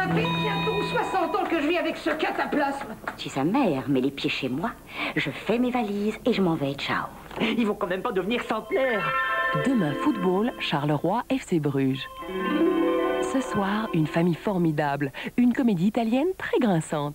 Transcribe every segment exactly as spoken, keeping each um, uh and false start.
Ça fait bientôt soixante ans que je vis avec ce cataplasme. Je suis sa mère, mets les pieds chez moi, je fais mes valises et je m'en vais, ciao. Ils vont quand même pas devenir centenaires. Demain, football, Charleroi, F C Bruges. Ce soir, une famille formidable, une comédie italienne très grinçante.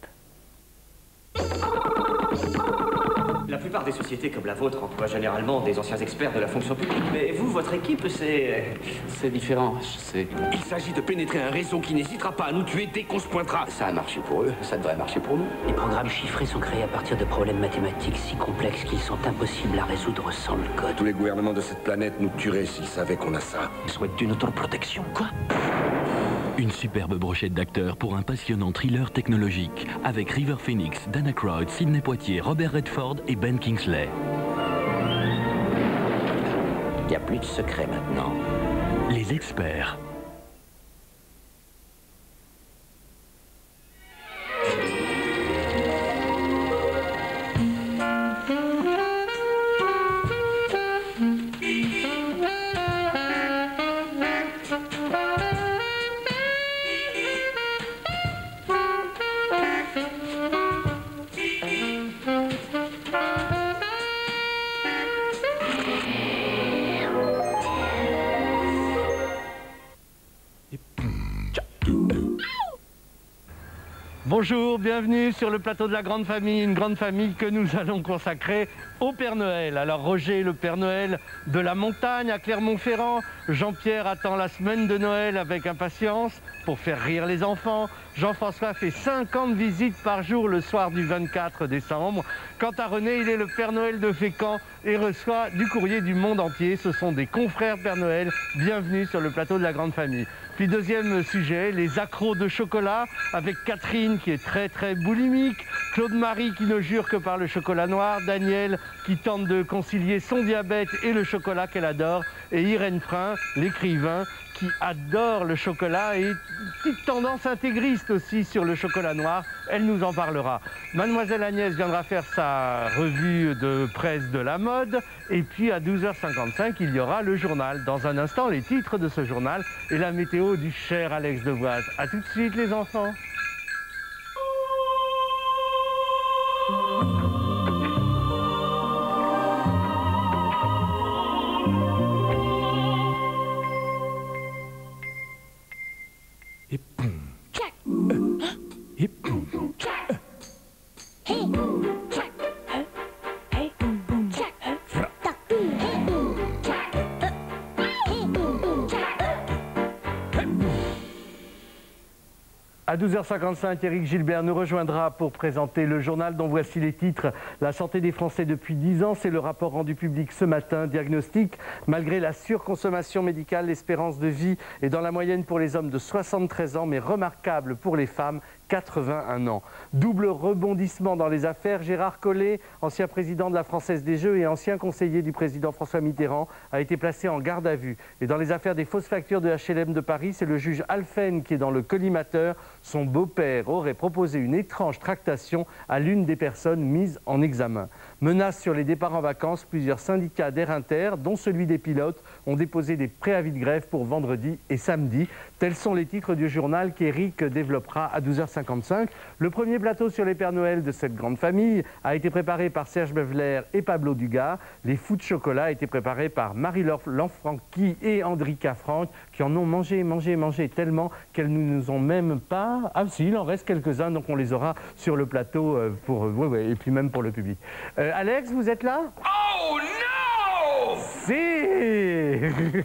La plupart des sociétés comme la vôtre emploient généralement des anciens experts de la fonction publique. Mais vous, votre équipe, c'est... C'est différent, je sais. Il s'agit de pénétrer un réseau qui n'hésitera pas à nous tuer dès qu'on se pointera. Ça a marché pour eux, ça devrait marcher pour nous. Les programmes chiffrés sont créés à partir de problèmes mathématiques si complexes qu'ils sont impossibles à résoudre sans le code. Tous les gouvernements de cette planète nous tueraient s'ils savaient qu'on a ça. Ils souhaitent une autoprotection. Quoi? Une superbe brochette d'acteurs pour un passionnant thriller technologique avec River Phoenix, Dana Croyd, Sidney Poitier, Robert Redford et Ben Kingsley. Il n'y a plus de secret maintenant. Les experts. Bonjour, bienvenue sur le plateau de la Grande Famille, une grande famille que nous allons consacrer au Père Noël. Alors Roger, le Père Noël de la montagne à Clermont-Ferrand. Jean-Pierre attend la semaine de Noël avec impatience pour faire rire les enfants. Jean-François fait cinquante visites par jour le soir du vingt-quatre décembre. Quant à René, il est le Père Noël de Fécamp et reçoit du courrier du monde entier. Ce sont des confrères Père Noël. Bienvenue sur le plateau de la Grande Famille. Puis deuxième sujet, les accros de chocolat avec Catherine qui est très très boulimique, Claude-Marie qui ne jure que par le chocolat noir, Daniel qui tente de concilier son diabète et le chocolat qu'elle adore, et Irène Frein, l'écrivain, qui adore le chocolat et une petite tendance intégriste aussi sur le chocolat noir. Elle nous en parlera. Mademoiselle Agnès viendra faire sa revue de presse de la mode. Et puis à douze heures cinquante-cinq, il y aura le journal. Dans un instant, les titres de ce journal et la météo du cher Alex Devoise. A tout de suite les enfants. À douze heures cinquante-cinq, Éric Gilbert nous rejoindra pour présenter le journal dont voici les titres. La santé des Français depuis dix ans, c'est le rapport rendu public ce matin. Diagnostic, malgré la surconsommation médicale, l'espérance de vie est dans la moyenne pour les hommes de soixante-treize ans, mais remarquable pour les femmes, quatre-vingt-un ans. Double rebondissement dans les affaires. Gérard Collé, ancien président de la Française des Jeux et ancien conseiller du président François Mitterrand, a été placé en garde à vue. Et dans les affaires des fausses factures de H L M de Paris, c'est le juge Alphen qui est dans le collimateur. Son beau-père aurait proposé une étrange tractation à l'une des personnes mises en examen. Menace sur les départs en vacances, plusieurs syndicats d'Air Inter, dont celui des pilotes, ont déposé des préavis de grève pour vendredi et samedi. Tels sont les titres du journal qu'Éric développera à douze heures cinquante-cinq. Le premier plateau sur les Pères Noël de cette grande famille a été préparé par Serge Bevler et Pablo Dugas. Les fous de chocolat a été préparé par Marie-Laure Lanfranchi et Andrika Franck, qui en ont mangé, mangé, mangé tellement qu'elles ne nous ont même pas... Ah si, il en reste quelques-uns, donc on les aura sur le plateau pour... Ouais, ouais, et puis même pour le public. Euh, Alex, vous êtes là? Oh non! Si.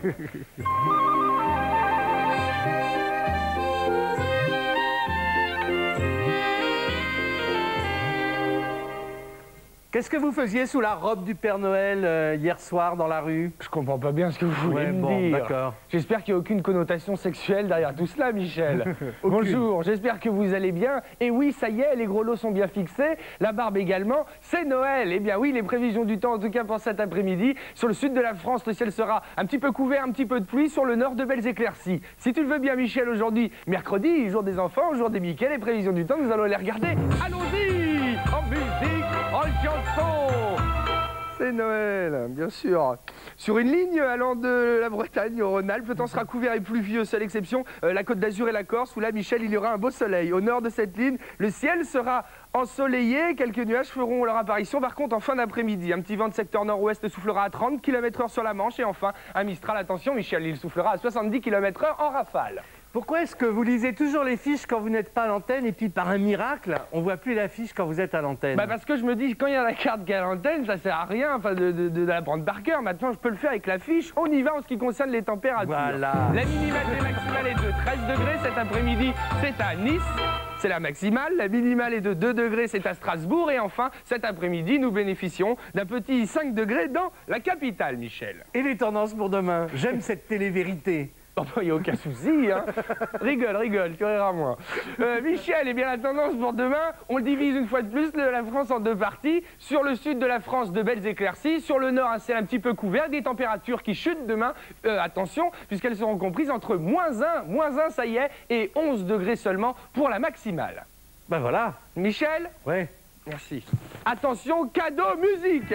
Qu'est-ce que vous faisiez sous la robe du Père Noël euh, hier soir dans la rue? Je comprends pas bien ce que vous voulez ouais, me bon, dire. D'accord. J'espère qu'il n'y a aucune connotation sexuelle derrière tout cela, Michel. Bonjour, j'espère que vous allez bien. Et oui, ça y est, les gros lots sont bien fixés, la barbe également, c'est Noël. Eh bien oui, les prévisions du temps, en tout cas pour cet après-midi, sur le sud de la France, le ciel sera un petit peu couvert, un petit peu de pluie, sur le nord de belles éclaircies. Si tu le veux bien, Michel, aujourd'hui, mercredi, jour des enfants, jour des Mickey, les prévisions du temps, nous allons les regarder. Allons-y, en musique, en chanson. c'est Noël, bien sûr. Sur une ligne allant de la Bretagne au Rhône-Alpes, le temps sera couvert et pluvieux, seule exception euh, la Côte d'Azur et la Corse, où là, Michel, il y aura un beau soleil. Au nord de cette ligne, le ciel sera ensoleillé, quelques nuages feront leur apparition par contre en fin d'après-midi. Un petit vent de secteur nord-ouest soufflera à trente kilomètres heure sur la Manche et enfin un Mistral, attention Michel, il soufflera à soixante-dix kilomètres heure en rafale. Pourquoi est-ce que vous lisez toujours les fiches quand vous n'êtes pas à l'antenne et puis par un miracle, on ne voit plus la fiche quand vous êtes à l'antenne? Bah parce que je me dis, quand il y a la carte qui est à l'antenne, ça sert à rien enfin, de, de, de la prendre par cœur. Maintenant, je peux le faire avec la fiche. On y va en ce qui concerne les températures. Voilà. La minimale et la maximale est de treize degrés cet après-midi, c'est à Nice. C'est la maximale. La minimale est de deux degrés, c'est à Strasbourg. Et enfin, cet après-midi, nous bénéficions d'un petit cinq degrés dans la capitale, Michel. Et les tendances pour demain? J'aime cette télé-vérité. Oh, il n'y a aucun souci, hein. Rigole, rigole, tu riras moins. Euh, Michel, eh bien la tendance pour demain, on divise une fois de plus la France en deux parties. Sur le sud de la France, de belles éclaircies. Sur le nord, un ciel un petit peu couvert. Des températures qui chutent demain, euh, attention, puisqu'elles seront comprises entre moins un, moins un, ça y est, et onze degrés seulement pour la maximale. Ben voilà. Michel? Oui. Merci. Attention, cadeau musique.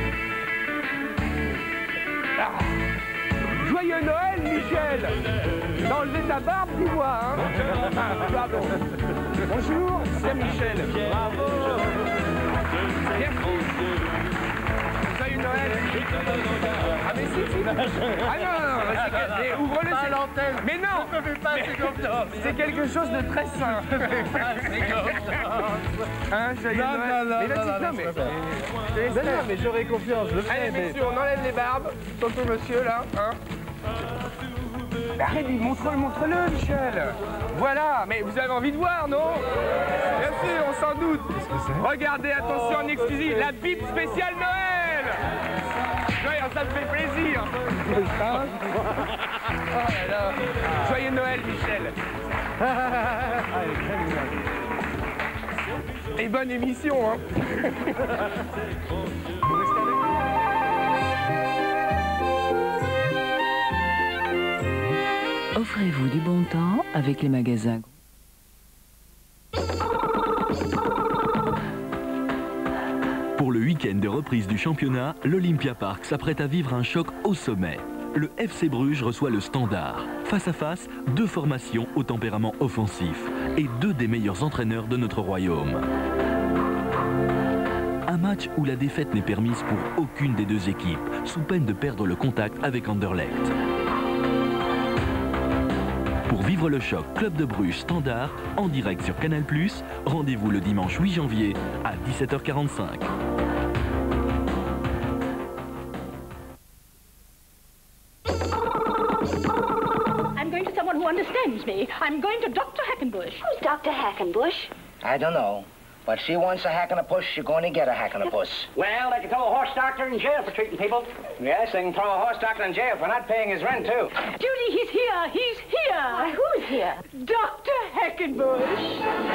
Ah. Joyeux Noël, Michel! T'as enlevé ta barbe, dis-moi, hein? Pardon. Bonjour, c'est Michel. Bravo! Merci. Joyeux Noël. Ah, mais si, si. Ah, non, non, non, c'est que... ouvre-le, c'est l'antenne. Mais non! Je me fais pas, c'est comme ça. C'est quelque chose de très sain. Hein, joyeux non, Noël. Non, non, mais vas-y, non, non, non, mais... mais non, mais j'aurais confiance, je le ferai. Allez, mais... messieurs, on enlève les barbes. Tonton monsieur, là, hein? Arrête, montre-le, montre-le, Michel. Voilà, mais vous avez envie de voir, non? Bien sûr, on s'en doute. Regardez, attention, en exclusif, la pipe spéciale Noël. Ouais, ça me fait plaisir. Hein? Oh là là. Joyeux Noël, Michel. Et bonne émission, hein. Offrez-vous du bon temps avec les magasins. Pour le week-end de reprise du championnat, l'Olympia Park s'apprête à vivre un choc au sommet. Le F C Bruges reçoit le Standard. Face à face, deux formations au tempérament offensif et deux des meilleurs entraîneurs de notre royaume. Un match où la défaite n'est permise pour aucune des deux équipes, sous peine de perdre le contact avec Anderlecht. Pour vivre le choc Club de Bruges Standard en direct sur Canal plus, rendez-vous le dimanche huit janvier à dix-sept heures quarante-cinq. I'm going to someone who understands me. I'm going to Doctor Hackenbush. Who's Doctor Hackenbush? I don't know. But she wants a hack and a push, you're going to get a hack and a puss. Well, they can throw a horse doctor in jail for treating people. Yes, they can throw a horse doctor in jail for not paying his rent, too. Judy, he's here. He's here. Why, who's here? Doctor Hackenbush.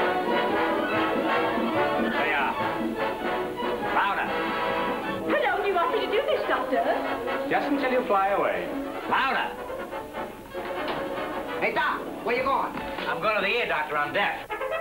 There you are. Louder. Hello, do you want me to do this, Doctor? Just until you fly away. Louder. Hey, Doc, where you going? I'm going to the ear doctor. I'm deaf.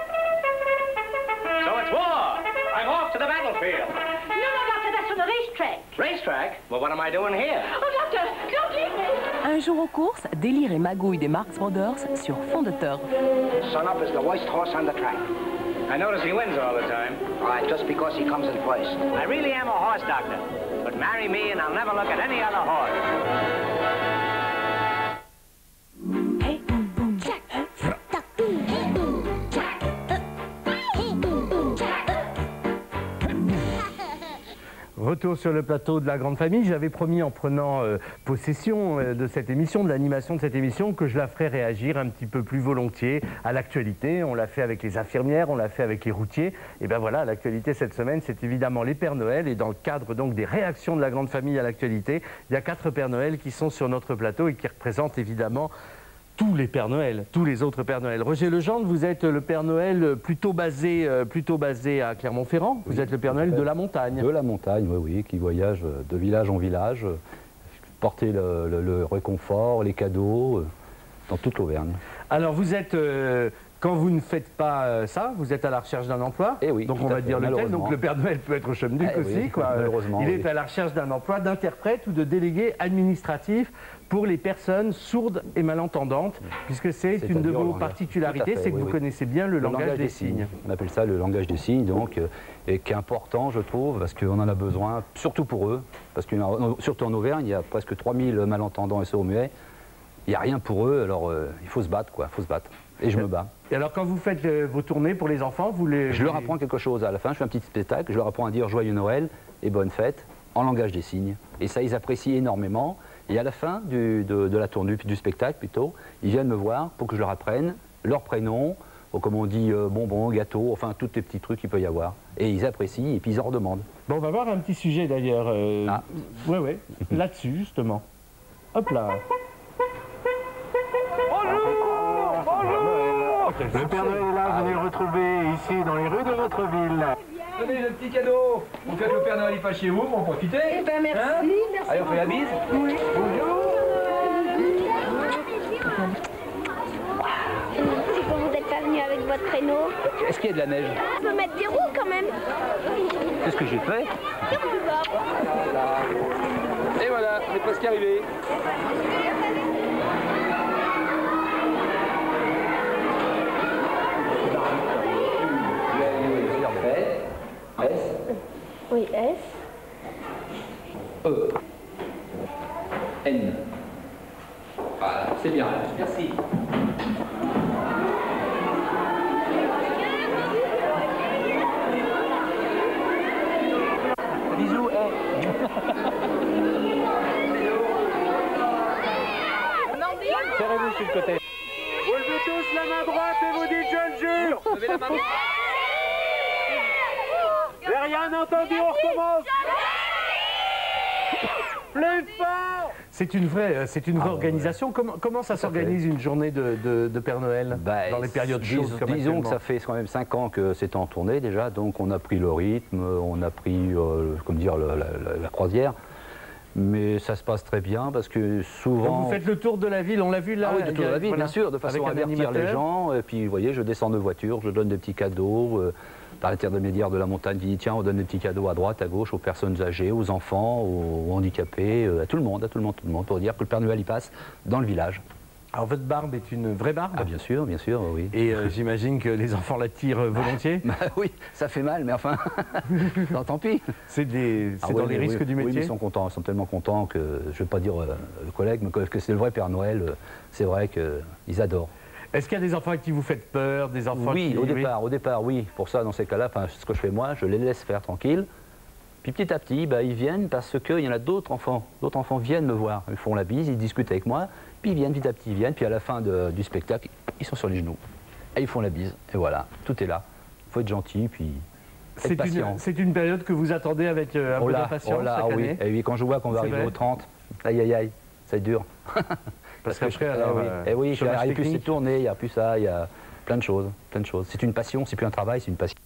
So it's war. I'm off to the battlefield. No, no, Doctor, that's from the racetrack. Racetrack? Well, what am I doing here? Oh, Doctor, don't leave me. Un jour aux courses, délire et magouille des Marx Brothers sur fond de turf. Son up is the worst horse on the track. I notice he wins all the time. All right, just because he comes in first. I really am a horse doctor. But marry me and I'll never look at any other horse. Retour sur le plateau de la grande famille. J'avais promis en prenant euh, possession euh, de cette émission, de l'animation de cette émission, que je la ferais réagir un petit peu plus volontiers à l'actualité. On l'a fait avec les infirmières, on l'a fait avec les routiers. Et bien voilà, l'actualité cette semaine, c'est évidemment les Pères Noël. Et dans le cadre donc des réactions de la grande famille à l'actualité, il y a quatre Pères Noël qui sont sur notre plateau et qui représentent évidemment tous les Pères Noël, tous les autres Pères Noël. Roger Legendre, vous êtes le Père Noël plutôt basé, euh, plutôt basé à Clermont-Ferrand. Vous oui, êtes le Père Noël de la montagne. De la montagne, oui, oui, qui voyage de village en village, porter le, le, le réconfort, les cadeaux, euh, dans toute l'Auvergne. Alors vous êtes euh, Quand vous ne faites pas euh, ça, vous êtes à la recherche d'un emploi. Et oui, donc on va dire lequel. Donc le Père Noël peut être au chômage eh aussi. Oui, quoi. Malheureusement. Il oui. est à la recherche d'un emploi d'interprète ou de délégué administratif pour les personnes sourdes et malentendantes, puisque c'est une de vos particularités, c'est que oui, vous oui. connaissez bien le, le langage, langage des, des signes. signes. On appelle ça le langage des signes, donc, euh, et qui est important, je trouve, parce qu'on en a besoin, surtout pour eux, parce que surtout en Auvergne, il y a presque trois mille malentendants et sourds-muets. Il n'y a rien pour eux, alors euh, il faut se battre, quoi, il faut se battre. Et je me bats. Et alors quand vous faites euh, vos tournées pour les enfants, vous les... Je leur apprends quelque chose à la fin, je fais un petit spectacle, je leur apprends à dire Joyeux Noël et Bonne Fête en langage des signes. Et ça, ils apprécient énormément. Et à la fin du, de, de la tournée, du spectacle plutôt, ils viennent me voir pour que je leur apprenne leur prénom, ou comme on dit, euh, bonbon, gâteau, enfin tous les petits trucs qu'il peut y avoir. Et ils apprécient et puis ils en redemandent. Bon, on va voir un petit sujet d'ailleurs. Euh... Ah. Ouais, ouais, là-dessus justement. Hop là. Le Père Noël est là, venez le retrouver ici dans les rues de votre ville. Tenez le petit cadeau. On fait que le Père Noël est pas chez vous, pour en profiter. Eh ben merci, hein merci. Allez, on fait la bise. Oui. Bonjour. Si vous n'êtes pas venu avec votre traîneau. Est-ce qu'il y a de la neige? On peut mettre des roues quand même. C'est ce que j'ai fait. Et voilà, on est presque arrivé. S. Oui, S. E. N. Voilà, c'est bien. Merci. Bisous, eh. Serrez-vous sur le côté. Vous levez tous la main droite et vous dites je le jure. Levez la main droite. J'ai rien entendu, on recommence. Plus fort. C'est une vraie, c'est une vraie ah, organisation. Ouais. Comment, comment ça s'organise une journée de, de, de Père Noël bah, dans les périodes chaudes comme Disons que ça fait quand même cinq ans que c'est en tournée déjà, donc on a pris le rythme, on a pris, euh, comme dire, le, la, la, la croisière. Mais ça se passe très bien parce que souvent... Donc vous faites le tour de la ville, on l'a vu là. Ah oui, le tour de la ville, voilà, bien sûr, de façon à avertir les gens. Et puis, vous voyez, je descends de voiture, je donne des petits cadeaux. Euh, par l'intermédiaire de la montagne, qui dit tiens, on donne des petits cadeaux à droite, à gauche, aux personnes âgées, aux enfants, aux, aux handicapés, euh, à tout le monde, à tout le monde, tout le monde, pour dire que le Père Noël y passe dans le village. Alors votre barbe est une vraie barbe? Ah bien sûr, bien sûr, oui. Et euh, j'imagine que les enfants la tirent volontiers? Bah oui, ça fait mal, mais enfin, non, tant pis. C'est ah, dans ouais, les risques oui, du métier? Oui, mais ils sont contents, ils sont tellement contents que, je ne vais pas dire euh, le collègue, mais que c'est le vrai Père Noël, euh, c'est vrai qu'ils adorent. Est-ce qu'il y a des enfants à qui vous faites peur, des enfants Oui, qui... au départ, oui. au départ, oui. Pour ça, dans ces cas-là, ce que je fais moi, je les laisse faire tranquille. Puis petit à petit, bah, ils viennent parce qu'il y en a d'autres enfants. D'autres enfants viennent me voir, ils font la bise, ils discutent avec moi. Puis ils viennent petit à petit, ils viennent. Puis à la fin de, du spectacle, ils sont sur les genoux. Et ils font la bise. Et voilà, tout est là. Il faut être gentil, puis être patient. C'est une période que vous attendez avec euh, un oh peu là, d'impatience oh là, chaque ah oui. année. Et oui, quand je vois qu'on va arriver vrai. aux trente, aïe aïe aïe, ça dure. Parce qu'après, eh oui, euh, eh oui, il n'y a plus ces technique. tournées, il n'y a plus ça, il y a plein de choses, plein de choses. C'est une passion, c'est plus un travail, c'est une passion.